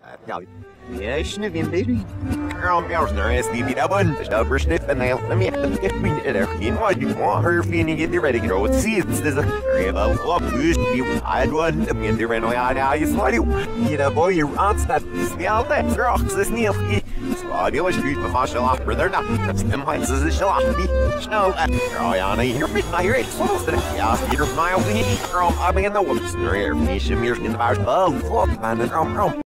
Ja, ich ne wie baby. Ja, er is die wieder bun. Da beschnitt en heel. Let me get me there. You know you want her feeling get ready to go. It sees this a look you I one to me there and I you slide you. You know boy you answer that smell that rocks this near. So die was gut mit Marshall brother da. Das dem heißt es ist lacht wie. Schnell. Ja, na hier mit my ear. Ja, hier smile wie. I mean the whoops. There here. Fish mir in the bar. Oh, man,